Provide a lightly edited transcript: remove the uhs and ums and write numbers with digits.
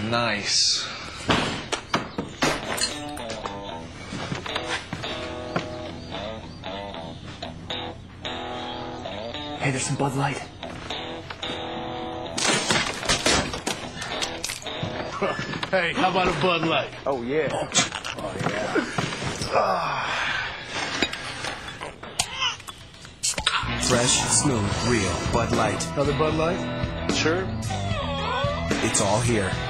nice. Hey, there's some Bud Light. Hey, how about a Bud Light? Oh, yeah. Oh, yeah. Fresh, smooth, real Bud Light. Another Bud Light? Sure. It's all here.